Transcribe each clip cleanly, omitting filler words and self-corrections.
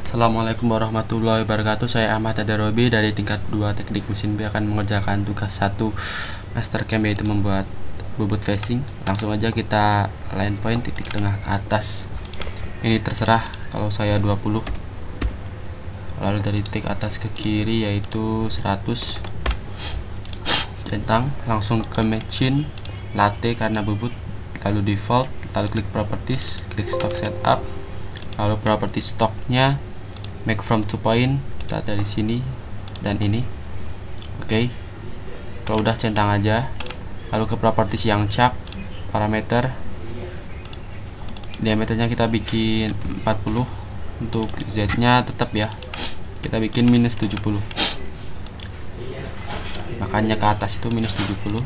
Assalamualaikum warahmatullahi wabarakatuh. Saya Ahmad Adarobi dari tingkat 2 Teknik Mesin B akan mengerjakan tugas 1 Master Cam, yaitu membuat bubut facing. Langsung aja kita line point titik tengah ke atas. Ini terserah, kalau saya 20. Lalu dari titik atas ke kiri yaitu 100. Centang, langsung ke machine, latte karena bubut, lalu default, lalu klik properties, klik stock setup, lalu properti stoknya make from 2 point, kita dari sini dan ini. Oke. Kalau udah centang aja, lalu ke properties yang chuck, parameter diameternya kita bikin 40, untuk z nya tetap ya kita bikin minus 70, makanya ke atas itu minus 70.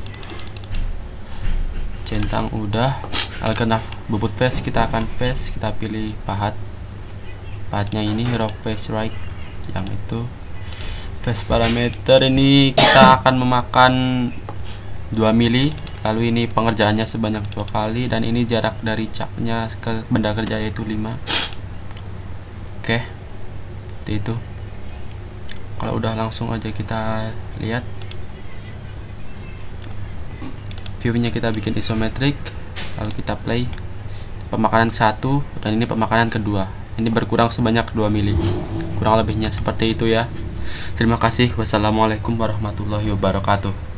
Centang udah, lalu kena bubut face, kita akan face, kita pilih pahatnya ini rock face right, yang itu face parameter ini kita akan memakan 2 mili. Lalu ini pengerjaannya sebanyak 2 kali, dan ini jarak dari caknya ke benda kerja yaitu 5. Oke, seperti itu. Kalau udah, langsung aja kita lihat viewnya, kita bikin isometrik, lalu kita play. Pemakanan 1 dan ini pemakanan kedua, ini berkurang sebanyak 2 mili, kurang lebihnya seperti itu ya. Terima kasih. Wassalamualaikum warahmatullahi wabarakatuh.